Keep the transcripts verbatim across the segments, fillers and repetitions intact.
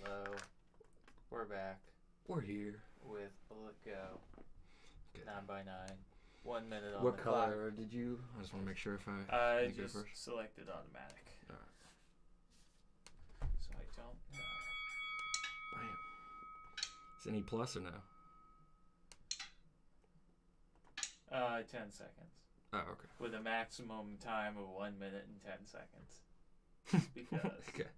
Hello. We're back We're here. with Bullet Go. Okay. Nine by nine. One minute on What the color did you? I just want to make sure if I. I you go just first. selected automatic. Alright. So I don't know. Bam. Is any plus or no? Uh, ten seconds. Oh, okay. With a maximum time of one minute and ten seconds. Because. Okay.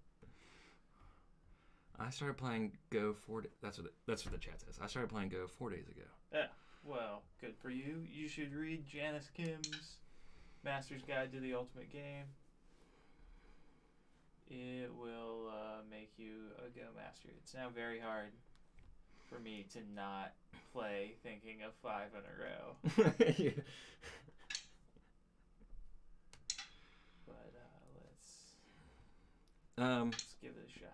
I started playing Go four. Da- that's what the, that's what the chat says. I started playing Go four days ago. Yeah. Well, good for you. You should read Janice Kim's Master's Guide to the Ultimate Game. It will uh, make you a Go master. It's now very hard for me to not play thinking of five in a row. Yeah. But uh, let's Um. let's give it a shot.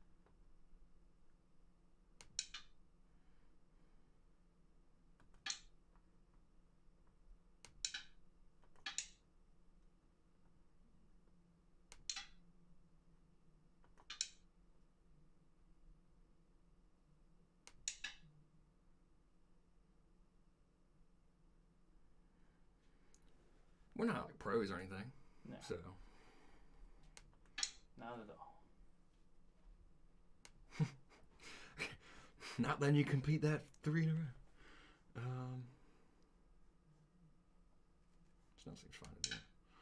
We're not like pros or anything. No, So. not at all. Not letting you compete that three in a row. Um. Snow seems fine to do.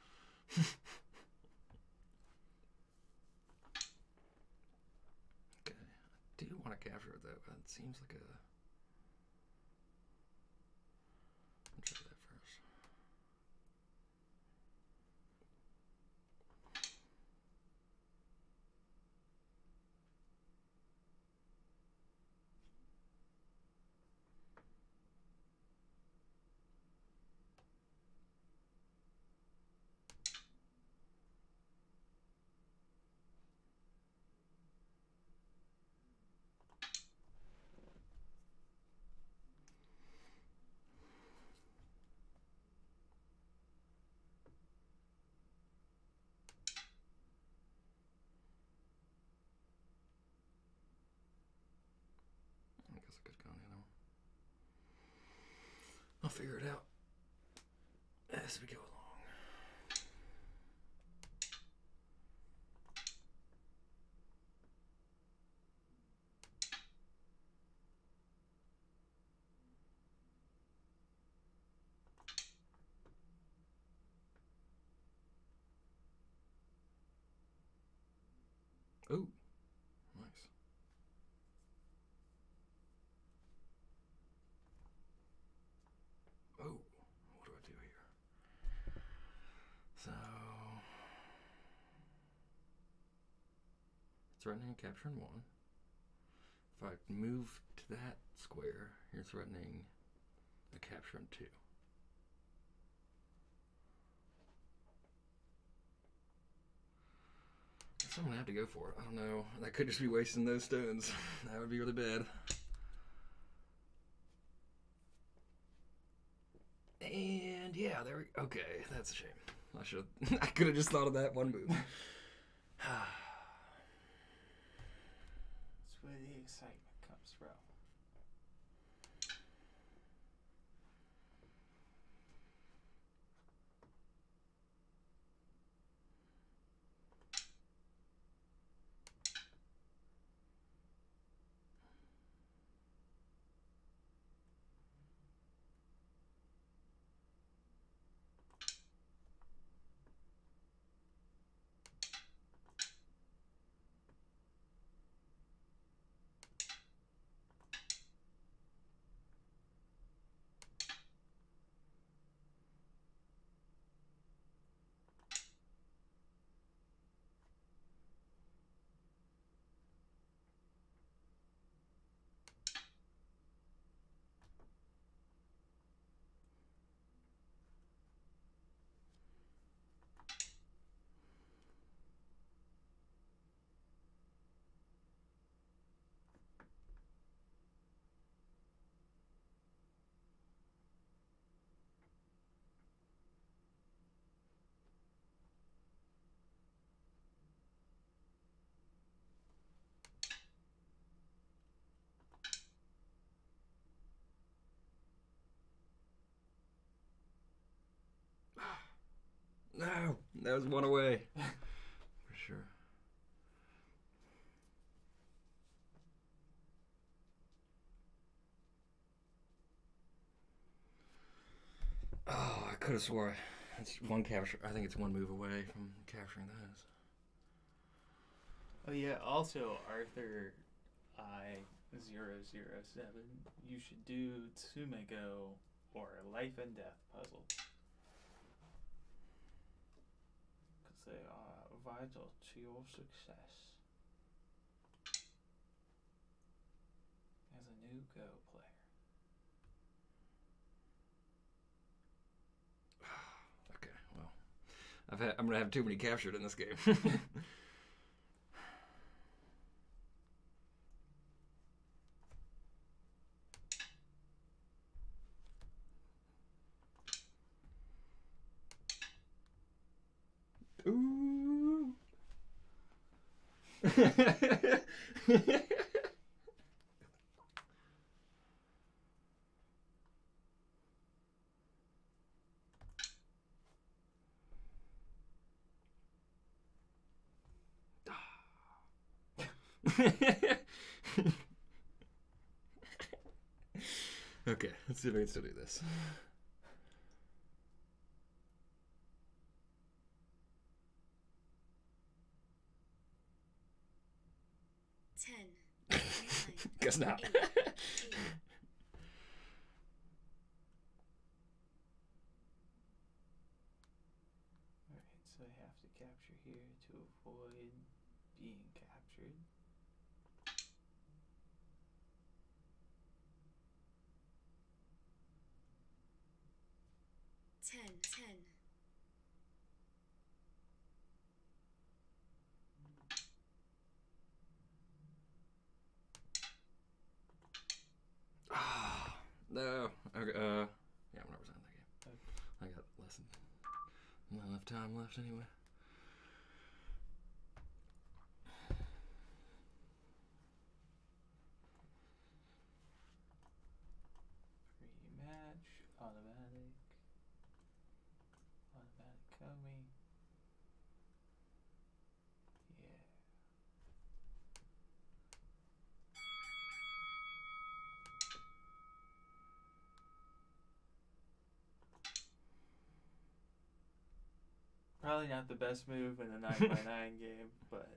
Okay. I do want to capture it though, but it seems like a. I'll try that first. I guess I could go in. I'll figure it out as we go along. Ooh, nice. Oh, what do I do here? So, threatening and capturing one. If I move to that square, you're threatening a capture on two. So I'm gonna have to go for it. I don't know. That could just be wasting those stones. That would be really bad. And yeah, there we okay, that's a shame. I should I could have just thought of that one move. That's where the excitement comes from. No, that was one away. For sure. Oh, I could have swore it's one capture. I think it's one move away from capturing those. Oh yeah, also Arthur I zero zero seven. You should do Tsumego or a life and death puzzle. Because they are vital to your success as a new Go player. Okay, well, I've had, I'm gonna have too many captured in this game. Ooh. Okay, let's see if I can still do this. Ten. Nine, Guess not. eight, eight. Alright, so I have to capture here to avoid being captured. Ten. Ten. Ah, no. Okay, uh, yeah, I'm gonna resign that game. Okay. I got less than not enough time left anyway. Rematch, automatic, automatic Komi. Yeah. Probably not the best move in a nine by nine game, but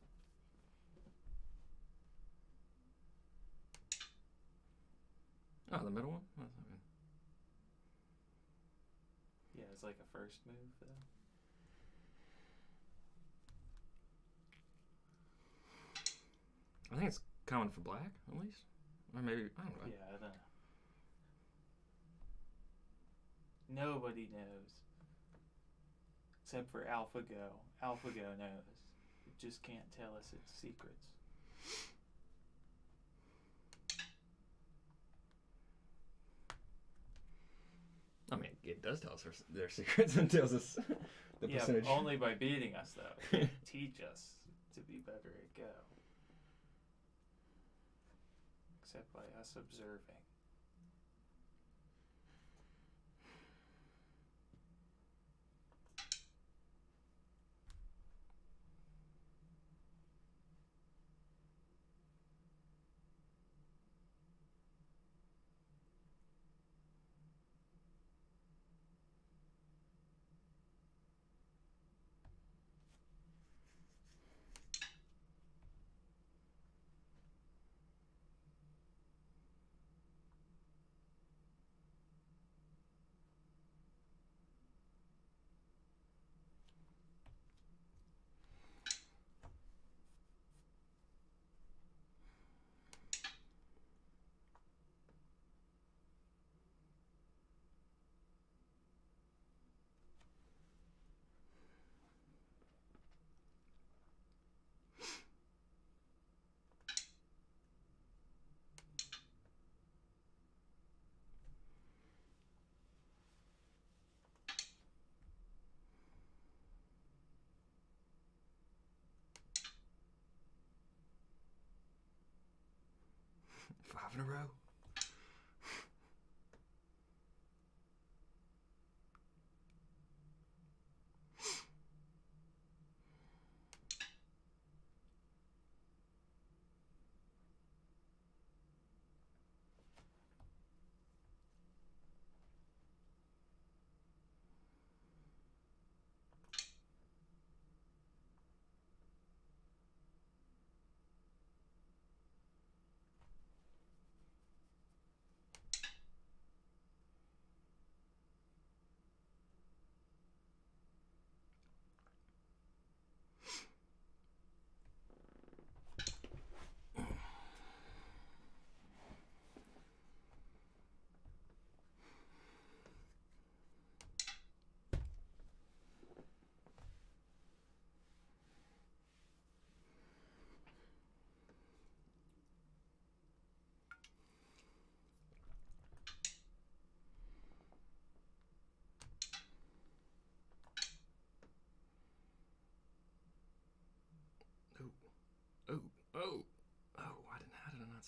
Oh, the middle one? That's not good. yeah, it's like a first move though. I think it's common for black, at least. Or maybe, I don't know. Yeah, I don't know. Nobody knows. Except for AlphaGo. AlphaGo knows. It just can't tell us its secrets. I mean, it does tell us their, their secrets and tells us the yeah, percentage. only by beating us though. It can teach us to be better at Go. Except by us observing. Five in a row.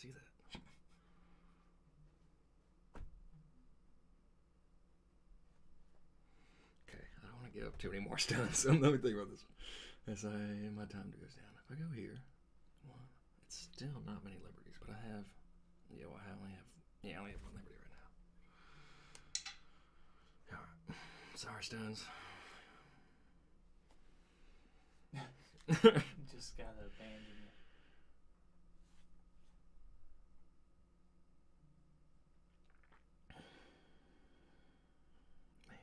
see that. Okay, I don't want to give up too many more stones. So let me think about this. As I my time goes down. If I go here, one, it's still not many liberties, but I have. Yeah, well, I only have. Yeah, I only have one liberty right now. All right, sorry, stones. Just gotta abandon it. Man.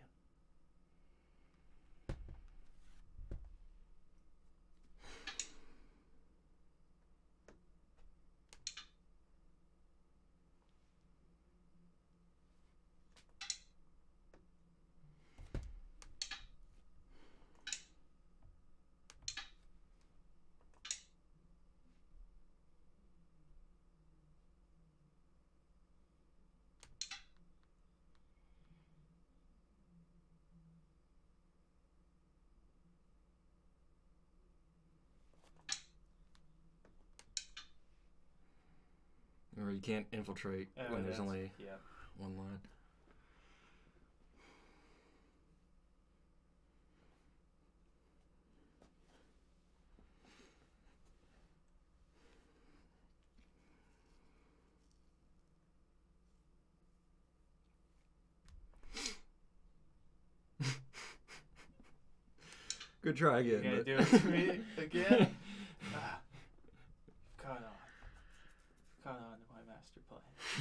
Or you can't infiltrate Oh, when there's that's- only yeah. one line. Good try You again. gonna but- do it to me again? Ah, caught on. Caught on to my master plan.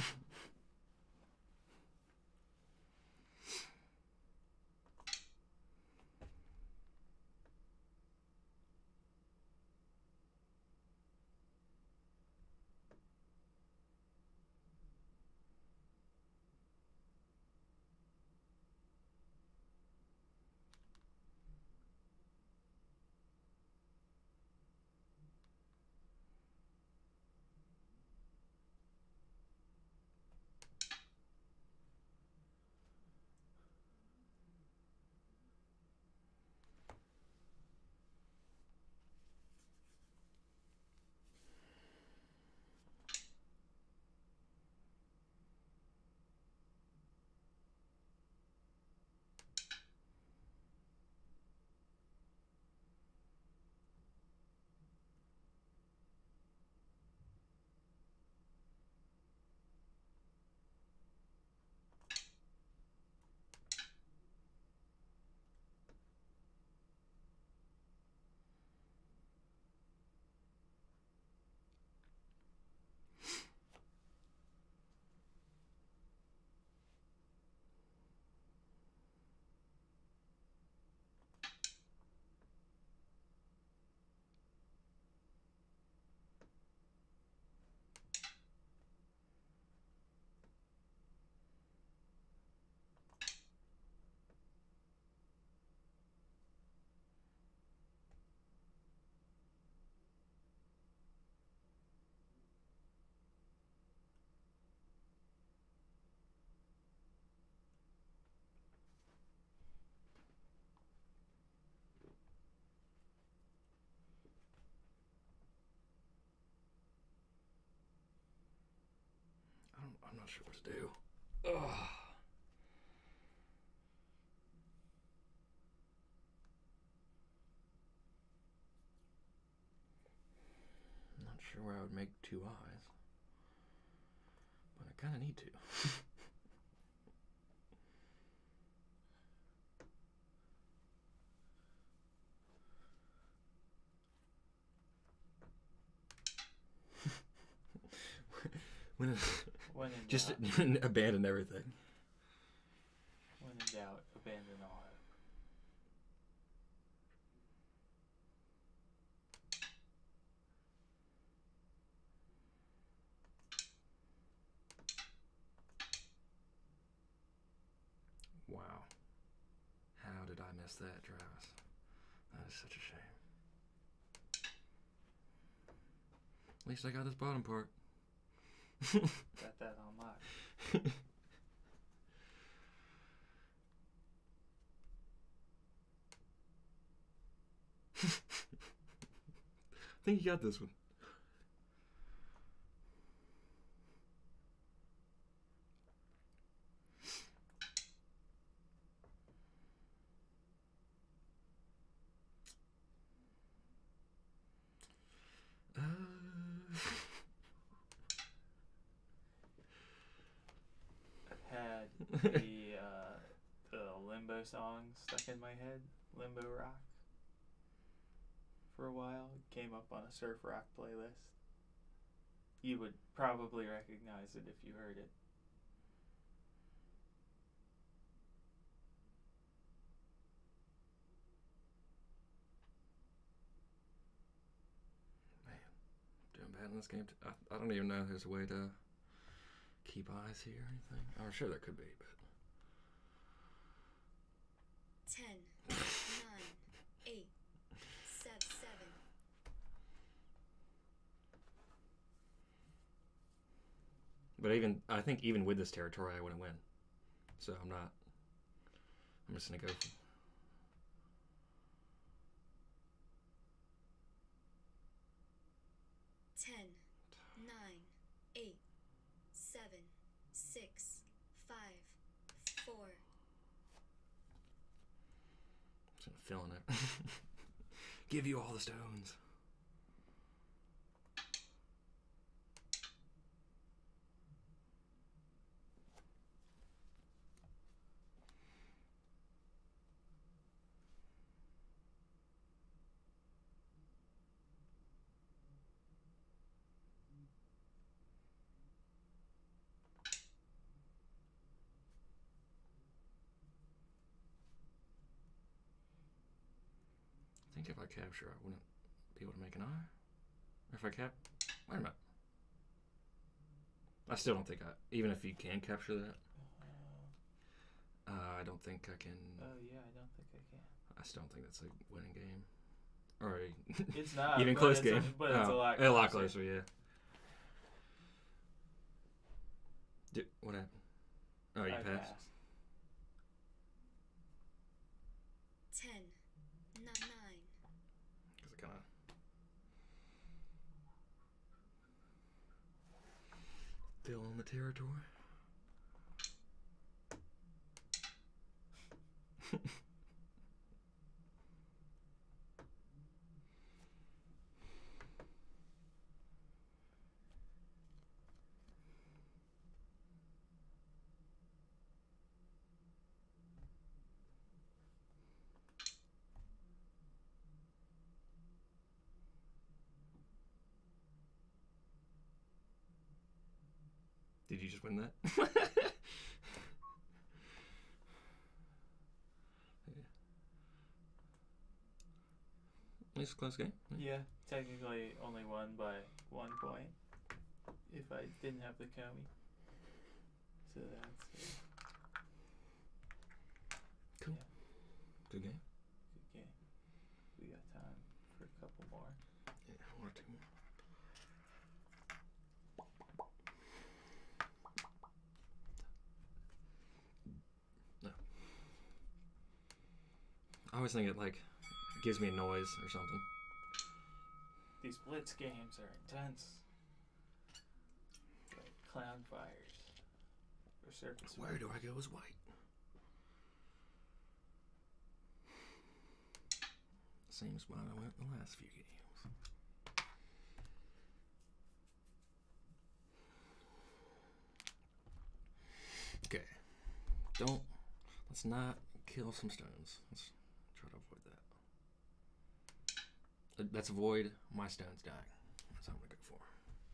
I don't, I'm not sure what to do. Ugh. I'm not sure where I would make two eyes, but I kind of need to. when When in just doubt, abandon everything. when in doubt, abandon all hope. Wow. How did I miss that, Travis? That is such a shame. At least I got this bottom part. Got that on lock. I think you got this one. the uh, the Limbo song stuck in my head, Limbo Rock. For a while, it came up on a surf rock playlist. You would probably recognize it if you heard it. Man, doing bad in this game. T- I, I don't even know if there's a way to keep eyes here or anything. I'm sure there could be, but. ten, nine, eight, seven, seven. But even I think even with this territory, I wouldn't win. So I'm not. I'm just gonna go. For, ten, nine, eight, seven, six, five, four. just gonna fill in it. Give you all the stones. I think if I capture, I wouldn't be able to make an eye. Or if I cap, wait a minute. I still don't think I, even if you can capture that, uh, I don't think I can. Oh yeah, I don't think I can. I still don't think that's a winning game, or a It's not even but close it's a- game. but it's a Oh, lot a lot closer. closer. Yeah. Dude, what happened? Oh, you I passed. passed. ten, nine, nine. Because it kind of. Fill in the territory. Did you just win that? Yeah. It's a close game. Yeah, technically only won by one point if I didn't have the Comey. So that's uh, Cool. yeah, Good game. good game. We got time for a couple more. Yeah, one or two more. No. I always think it like gives me a noise or something. These blitz games are intense. Like clown fires or circus. Where do I go as white? Same spot I went in the last few games. Okay. Don't. Let's not kill some stones. Let's try to avoid that. Uh, Let's avoid my stones dying. That's what I'm gonna go for.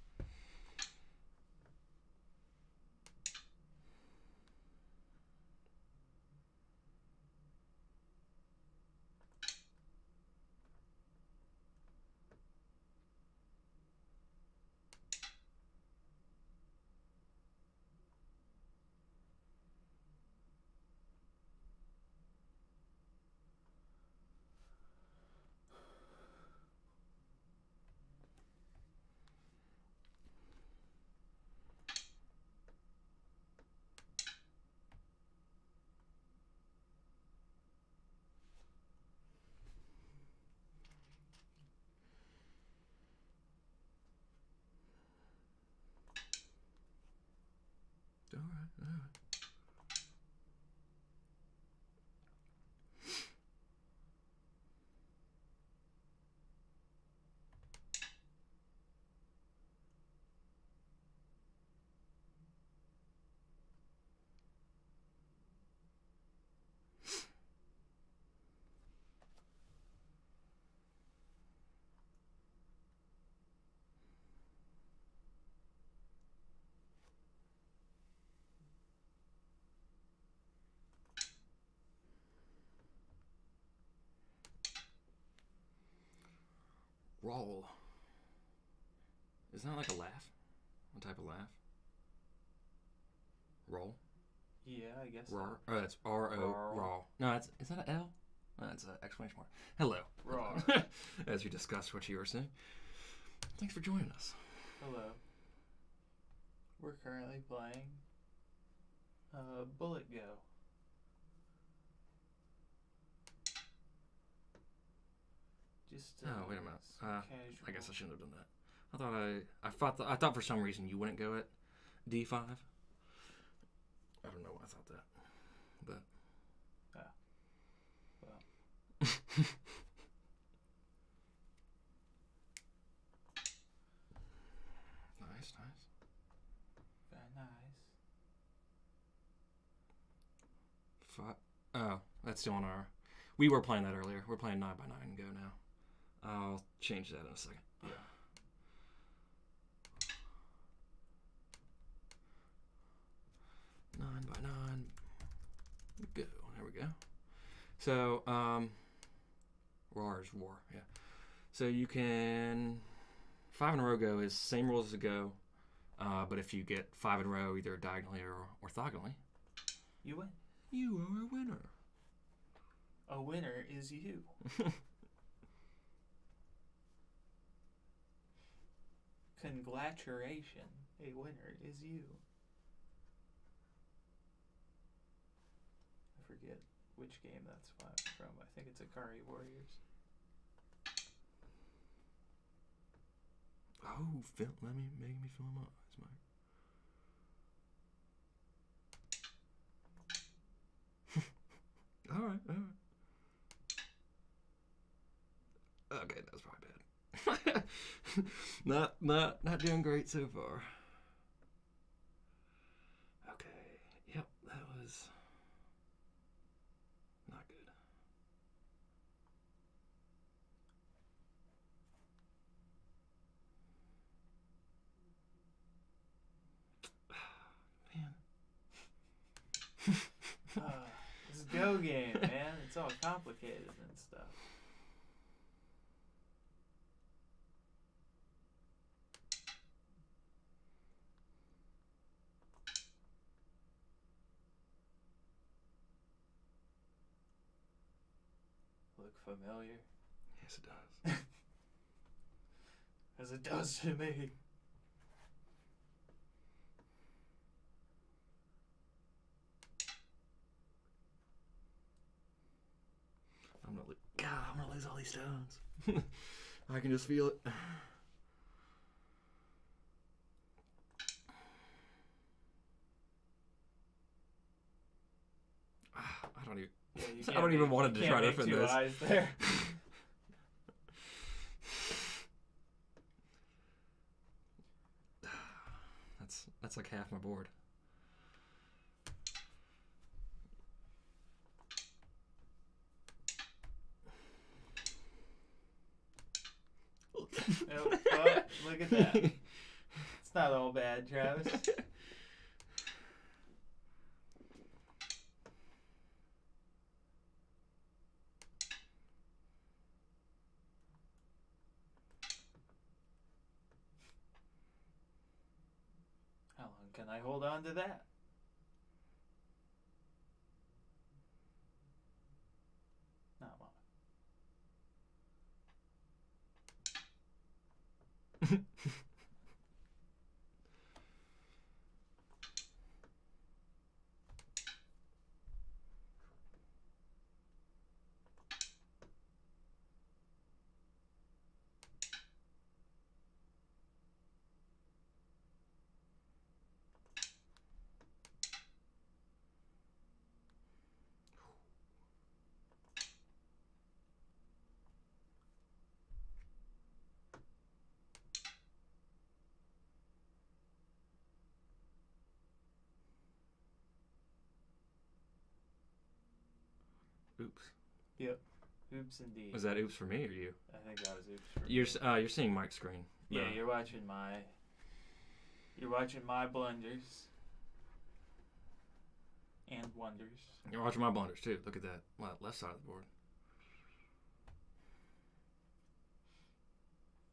All right, all right. Roll. Isn't that like a laugh? One type of laugh? Roll? Yeah, I guess. Roar. Oh, that's R O. Roar. Raw. No, that's, is that an L? No, that's an exclamation mark. Hello. Roar. As we discussed what you were saying. Thanks for joining us. Hello. We're currently playing uh, Bullet Go. Just uh, Oh, wait a minute. some Uh, casual. I guess I shouldn't have done that. I thought I, I thought, th- I thought for some reason you wouldn't go at D five. I don't know why I thought that, but. Ah. Well. Nice, nice. Very nice. Five. Oh, that's still on our. We were playing that earlier. We're playing nine by nine Go now. I'll change that in a second. Yeah. Nine by nine. Go. There we go. So, um, Roar is war. Yeah. So you can five in a row go is same rules as a go, uh, but if you get five in a row either diagonally or orthogonally, You win. you are a winner. A winner is you. Congratulations. A winner is you. I forget which game that's fi- from. I think it's Akari Warriors. Oh, Phil, let me make me fill him up. It's my. all right, all right. Okay, that was probably bad. not, not, not doing great so far. Okay, yep, that was not good. Man. Uh, this Go game, man. It's all complicated and stuff. Look familiar? Yes, it does. As it does to me. I'm gonna lose. God, I'm gonna lose all these stones. I can just feel it. I don't even. Yeah, you I can't don't even make- want you to can't try to make defend two this. eyes there. That's that's like half my board. Oh, oh, look at that. It's not all bad, Travis. How long can I hold on to that? Not long. Oops. Yep. Oops, indeed. Was that oops for me or you? I think that was oops for You're me. s- uh, you're seeing Mike's screen. Yeah, No. you're watching my. You're watching my blunders. And wonders. You're watching my blunders too. Look at that. My left side of the board.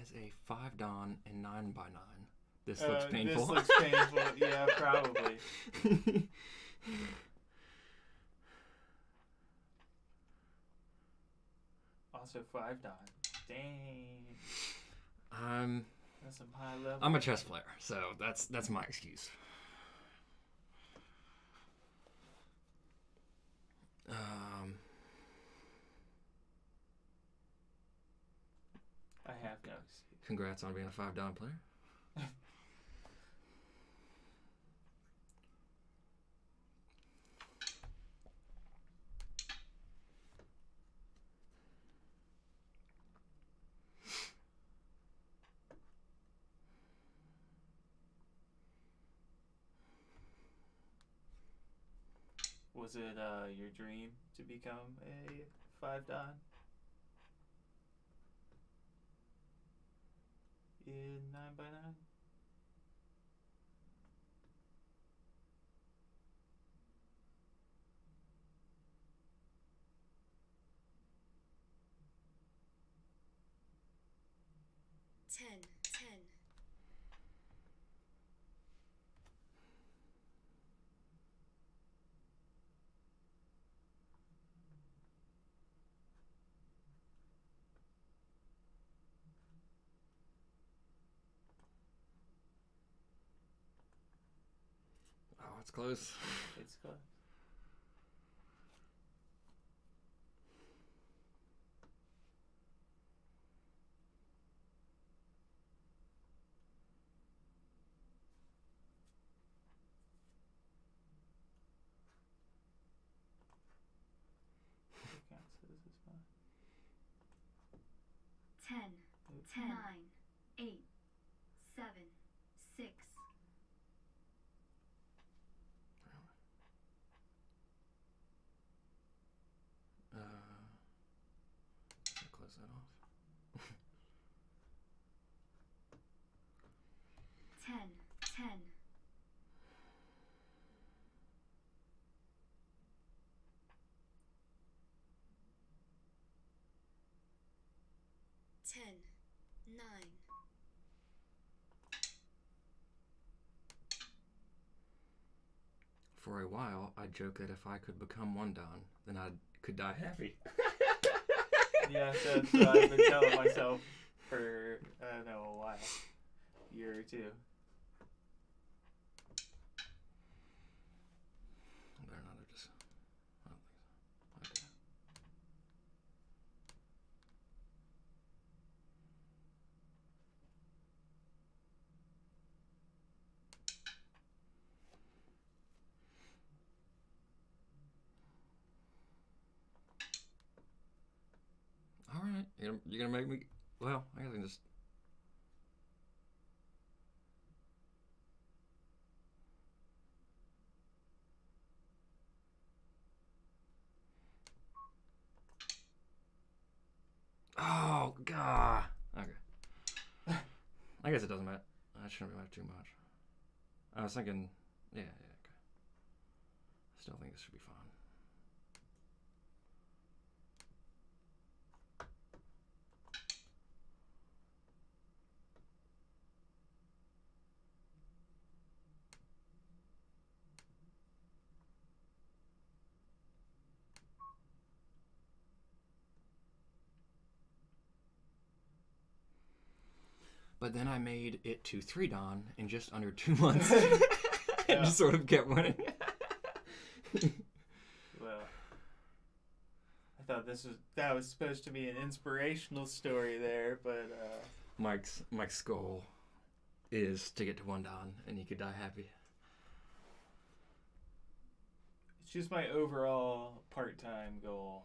as a five Don and nine by nine. This looks Uh, painful. This looks painful. Yeah, probably. Also five Don. Dang. I'm That's some high level. I'm a chess player, so that's that's my excuse. Um, I have no excuse. congrats on being a five Don player. Was it uh, your dream to become a five Don? In nine by nine? ten, ten, Oh, it's close. It's close. It counts as this one. ten, Oops. nine, eight, seven, six, Uh, I'll close that off. ten, ten, ten, nine, For a while, I joked that if I could become one Don, then I could die happy. Yeah, that's what I've been telling myself for, I don't know, a while. Year or two. Better not have just. I don't think so. Okay. All right, you're gonna, you're gonna make me. Well, I guess I can just. Oh god. Okay. I guess it doesn't matter. I shouldn't have too much. I was thinking. Yeah, yeah, okay. I still think this should be fine. But then I made it to three Don in just under two months. And Yeah. just sort of kept winning. Well, I thought this was that was supposed to be an inspirational story there, but uh, Mike's Mike's goal is to get to one Don and he could die happy. it's just my overall part-time goal.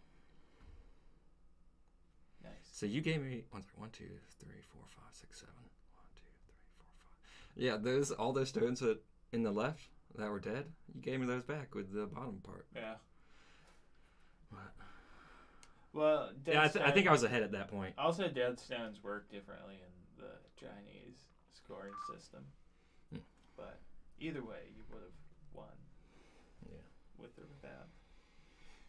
Nice. So you gave me one, one, two, three, four, five, six, seven. One, two, three, four, five. Yeah, those all those stones that in the left that were dead. You gave me those back with the bottom part. Yeah. What? Well, dead Yeah, I, th- I stone- think I was ahead at that point. Also, dead stones work differently in the Chinese scoring system. Hmm. But either way, you would have won Yeah. with or without.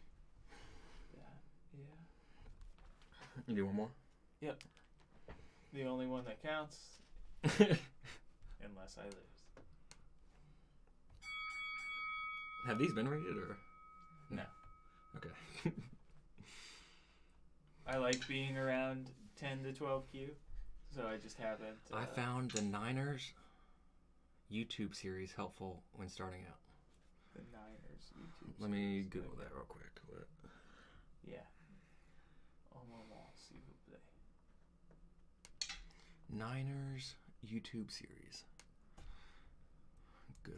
Yeah. Yeah. You do one more? the only one that counts, unless I lose. Have these been rated or? No. Okay. I like being around ten to twelve Q, so I just haven't. Uh, I found the Niners YouTube series helpful when starting out. the Niners YouTube. Let me series. Google Okay. that real quick. What? Yeah. Au moment, s'il vous plaît. Niners YouTube series. Go.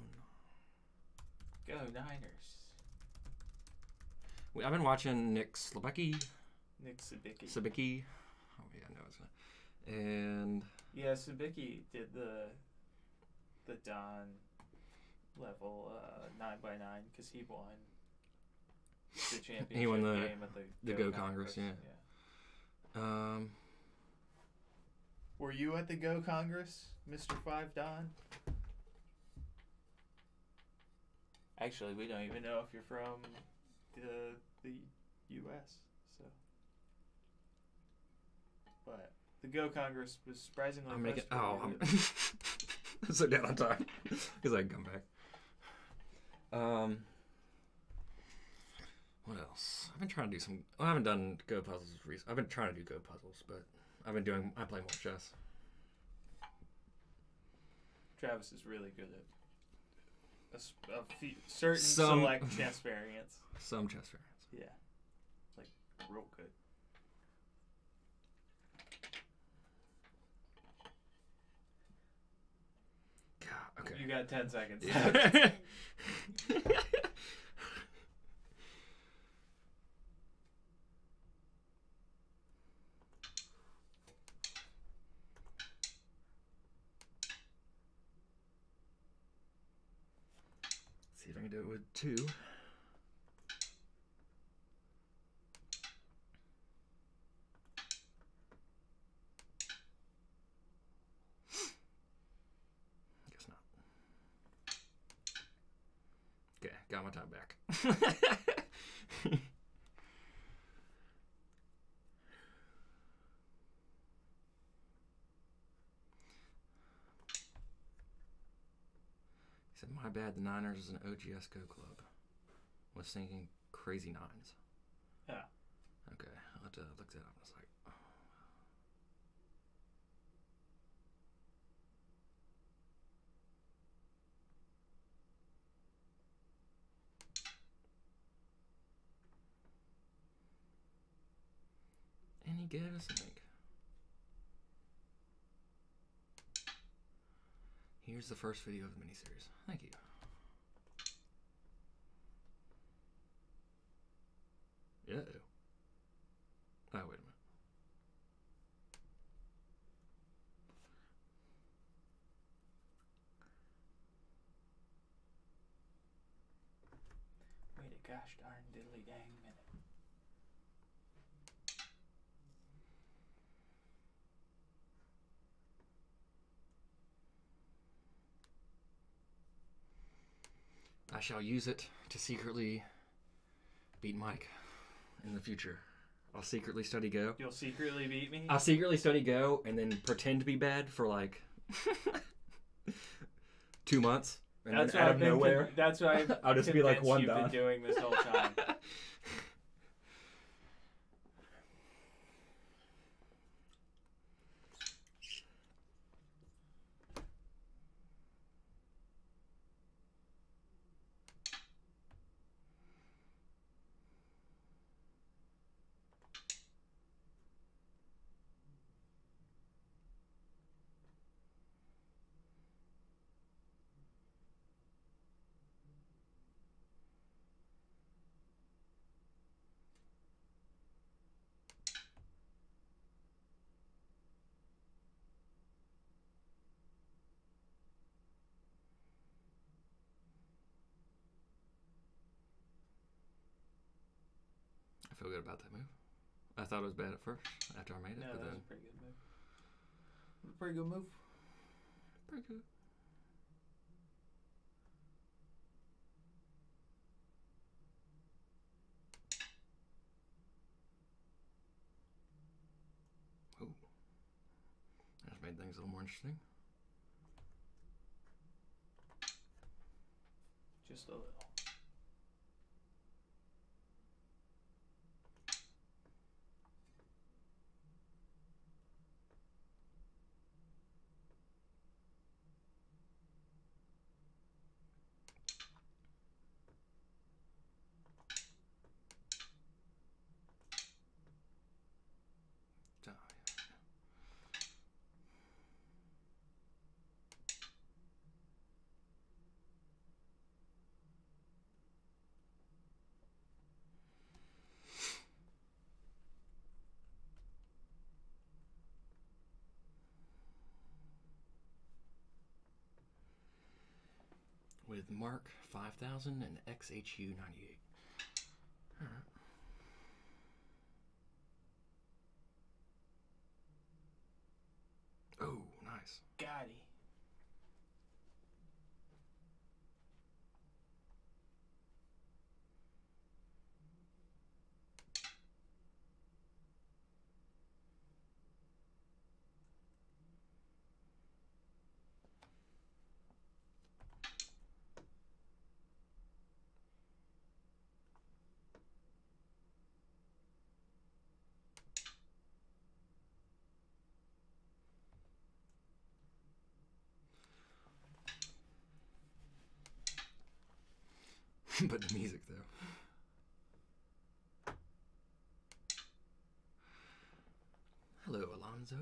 Go Niners. Wait, I've been watching Nick Slabecki. Nick Sabicki. Sabicki. Oh yeah, no, it's not. And Yeah, Sabicki did the the Don level uh, nine by nine because he won the championship He won the- game at the the Go Congress, yeah. um, Were you at the Go Congress, Mister Five Don? Actually, we don't even know if you're from the the U S So, but the Go Congress was surprisingly. I'm making. close Oh, for I'm, you. I'm so down on time because I can come back. Um, what else? I've been trying to do some. Well, I haven't done Go puzzles recently. I've been trying to do Go puzzles, but I've been doing. I play more chess. Travis is really good at a, s- a few, certain Some- select chess variants. Some chess variants. Yeah, like real good. God, okay. You got ten seconds. Yeah. ten, See if I can do it with two. Guess not. Okay, got my time back. He said, my bad, the Niners is an O G S Go club. Was thinking crazy nines. Yeah. Okay, I'll have to look that up in a sec. Any guess? Like, here's the first video of the miniseries. Thank you. Uh oh. Oh, wait a minute. Wait a gosh darn diddly dang minute. I shall use it to secretly beat Mike in the future. I'll secretly study Go. You'll secretly beat me? I'll secretly study Go and then pretend to be bad for like two months. And That's then what out I've of been. nowhere, Con- that's what I've I'll just be like convinced one you've done. been doing this whole time. I feel good about that move. I thought it was bad at first after I made it, No, but that was then a pretty good move. Pretty good move. pretty good. Ooh. made things a little more interesting. Just a little. Oh, yeah. With Mark five thousand and X H U ninety-eight. All right. Oh, nice. Gotti. But the music, though. Hello, Alonzo.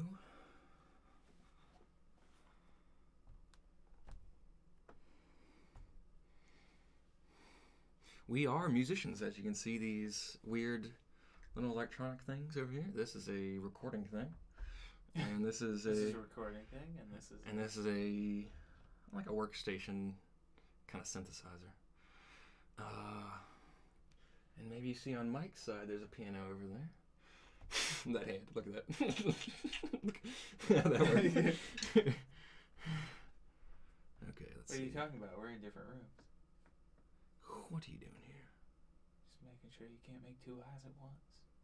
We are musicians, as you can see these weird little electronic things over here. This is a recording thing. And this is This a is a recording thing, and this is and this is a like a workstation kind of synthesizer. Uh, and maybe you see on Mike's side there's a piano over there. That hand, look at that. Look how that works. Okay, let's What are see. you talking about? We're in different rooms. What are you doing here? Just making sure you can't make two eyes at once.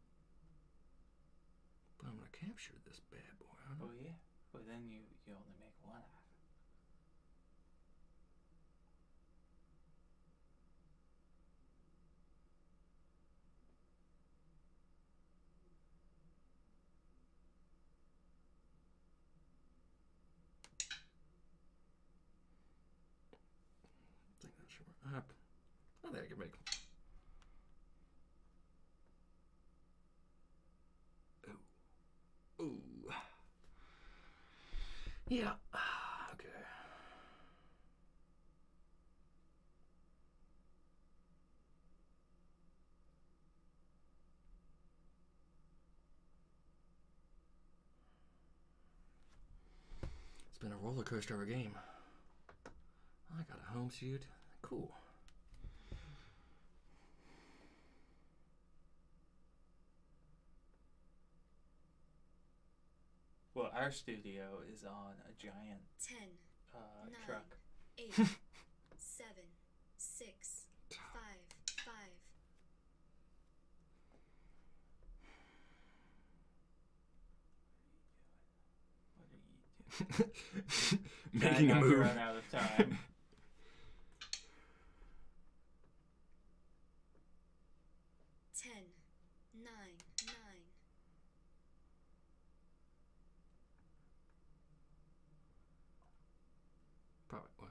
But I'm gonna capture this bad boy. I don't Oh yeah, but then you you only make one eye. think that should work. Uh, I think I can make. Oh. Ooh. Yeah. Okay. It's been a roller coaster of a game. I got a home suit. Cool. Well, our studio is on a giant ten, uh, nine, truck. eight, seven, six, five, five. What are you doing? Making Trying a not to move. run out of time. Ten, nine, nine. Probably. Well.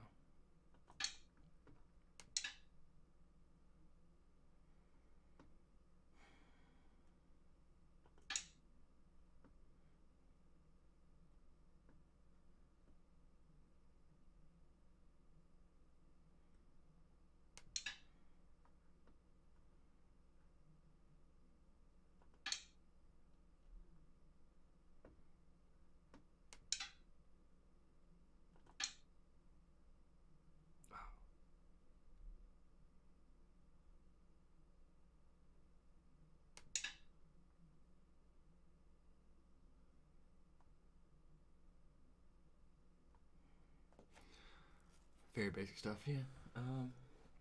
Very basic stuff, yeah. Um,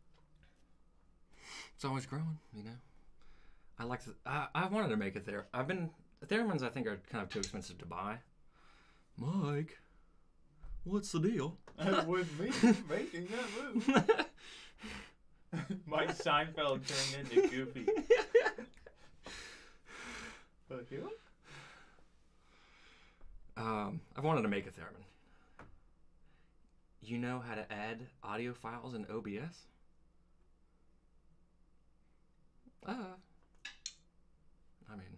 it's always growing, you know. I like to. I, I wanted to make a there. I've been theremins. I think are kind of too expensive to buy, Mike, what's the deal? With me making that move. Mike Seinfeld turned into Goofy. But you? Um, I've wanted to make a theremin. You know how to add audio files in O B S? Uh, I mean,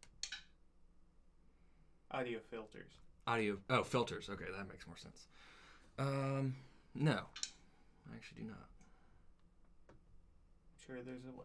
Audio filters. audio. Oh, filters. Okay, that makes more sense. Um, no, I actually do not. Sure, there's a way.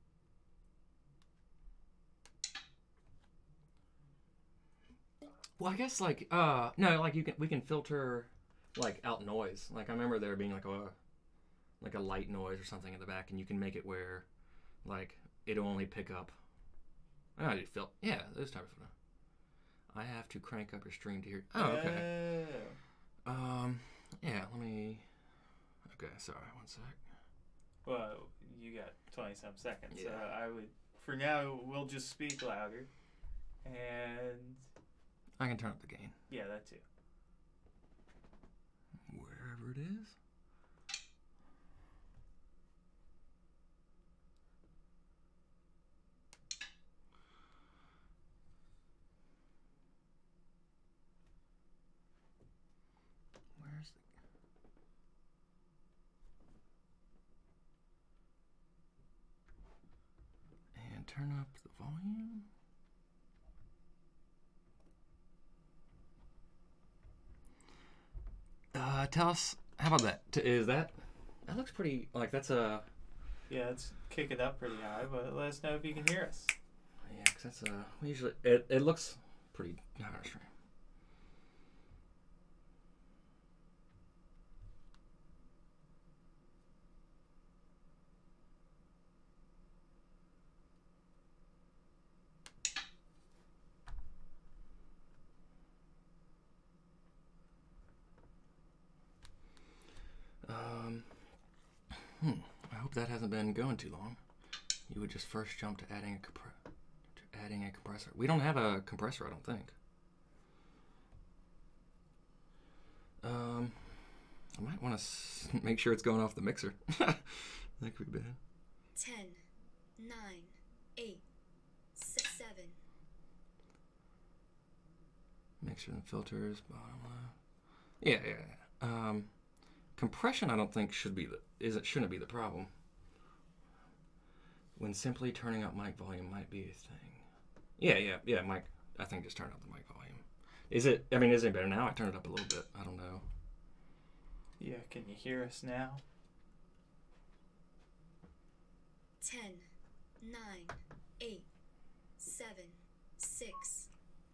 Well, I guess like uh no, like you can we can filter like out noise. Like I remember there being like a like a light noise or something in the back, and you can make it where like it'll only pick up. I do fil yeah, those type of. I have to crank up your stream to hear. Oh, okay. Oh. Um, yeah. Let me. Okay, sorry. One sec. Well, you got twenty some seconds, so Yeah. I would. For now, we'll just speak louder, and I can turn up the gain yeah, that too. wherever it is. Where's the? And turn up the volume. Uh, tell us, how about that? T- Is that, that looks pretty, like that's a, Yeah, it's kick it up pretty high, but let us know if you can hear us. yeah, because that's a, we usually, it, it looks pretty high stream. Um, hmm, I hope that hasn't been going too long. You would just first jump to adding a compre- to adding a compressor. We don't have a compressor, I don't think. Um, I might want to s- make sure it's going off the mixer. That could be bad. ten, nine, eight, six, seven. Mixer and filters, bottom left. Yeah, yeah, yeah. Um, compression, I don't think should be the is it shouldn't be the problem. When simply turning up mic volume might be a thing. Yeah, yeah, yeah. Mic. I think just turn up the mic volume. Is it? I mean, is it better now? I turned it up a little bit. I don't know. Yeah, can you hear us now? ten, nine, eight, seven, six.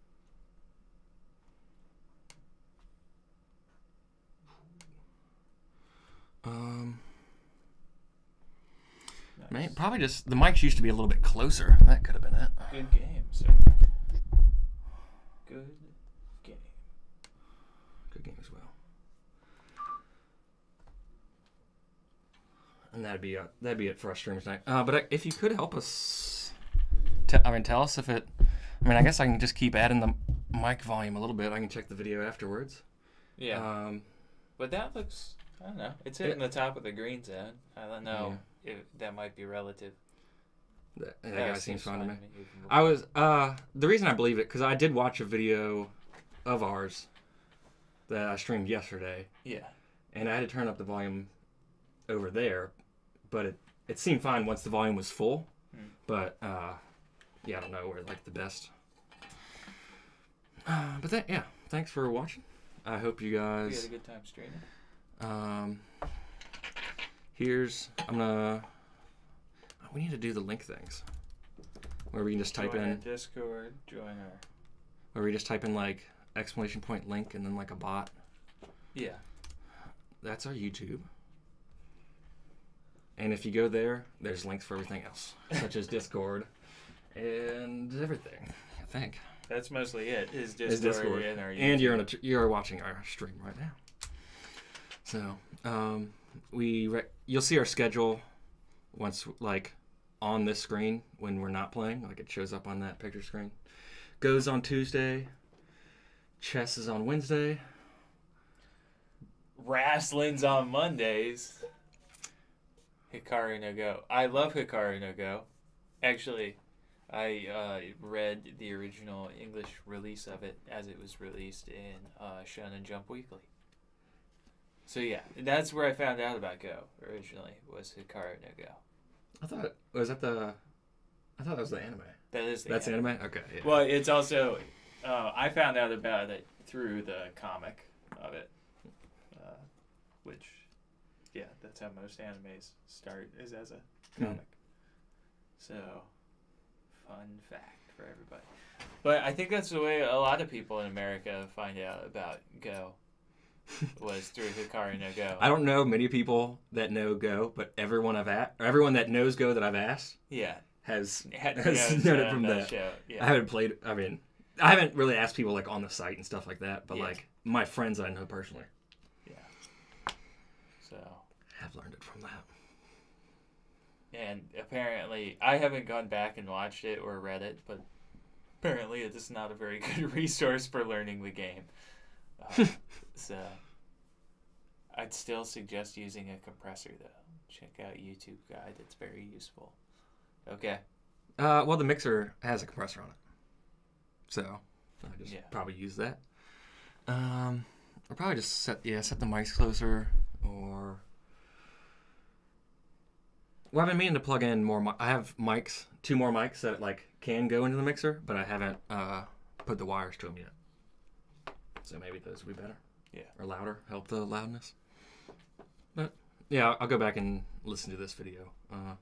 Um, Nice. man, probably just the mics used to be a little bit closer. That could have been it. Good game, sir. Good game. Good game as well. And that'd be uh, that'd be it for our stream tonight. Uh, but I, if you could help us, t- I mean, tell us if it. I mean, I guess I can just keep adding the mic volume a little bit. I can check the video afterwards. Yeah, Um, but that looks. I don't know. It's hitting the top of the green zone. I don't know if that might be relative. that, that Yeah, guy seems fine to me. You can- I was uh the reason I believe it because I did watch a video of ours that I streamed yesterday, Yeah. and I had to turn up the volume over there, but it it seemed fine once the volume was full. Hmm. But uh, yeah, I don't know where like the best. Uh, but that yeah, thanks for watching. I hope you We had guys. a good time streaming. Um, here's I'm gonna. We need to do the link things, where we can just type Join our in, Discord. Join our. where we just type in like exclamation point link and then like a bot. Yeah. That's our YouTube. And if you go there, there's links for everything else, such as Discord and everything. I think. That's mostly it. Is Discord, Is Discord. and our And you're YouTube. in a, you're watching our stream right now. So, um, we re- you'll see our schedule once like on this screen when we're not playing, like it shows up on that picture screen. Goes on Tuesday, chess is on Wednesday. Wrestling's on Mondays. Hikaru no Go. I love Hikaru no Go. Actually, I uh, read the original English release of it as it was released in uh, Shonen Jump Weekly. So yeah, that's where I found out about Go originally, was Hikaru no Go. I thought, was that the, I thought that was the anime. That is the That's anime. anime? Okay, yeah. Well, it's also, uh, I found out about it through the comic of it, uh, which, yeah, that's how most animes start, is as a comic. Mm. So, fun fact for everybody. But I think that's the way a lot of people in America find out about Go, was through Hikaru no Go. I don't know many people that know Go, but everyone I've asked, or everyone that knows Go that I've asked, yeah, has, Had, has known it from that. that. Show. Yeah. I haven't played, I mean, I haven't really asked people like on the site and stuff like that, but Yeah. like my friends I know personally. Yeah. So. Have learned it from that. And apparently, I haven't gone back and watched it or read it, but apparently it is not a very good resource for learning the game. Uh, so, I'd still suggest using a compressor, though. Check out YouTube guide. It's very useful. Okay. Uh, well, the mixer has a compressor on it. So, I just Yeah. probably use that. Um, I'll probably just set, yeah, set the mics closer, or... Well, I've been meaning to plug in more. Mi- I have mics, two more mics that like can go into the mixer, but I haven't uh, put the wires to them yet. So maybe those would be better. Yeah. Or louder, help the loudness. But yeah, I'll, I'll go back and listen to this video uh,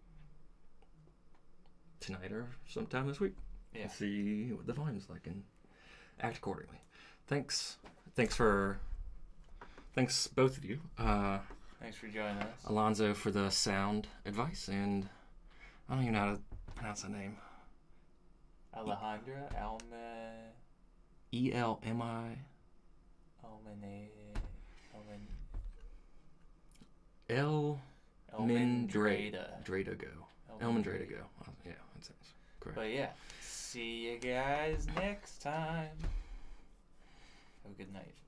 tonight or sometime this week. Yeah. And see what the volume's like and act accordingly. Thanks. Thanks for. Thanks both of you. Uh, Thanks for joining us. Alonzo for the sound advice, and I don't even know how to pronounce that name. Alejandra Alma... E L M I... Almane... Alman... El... Elmandrada. Dradago. Elmandradago. Oh, yeah, that sounds correct. But yeah, see you guys next time. Have a good night.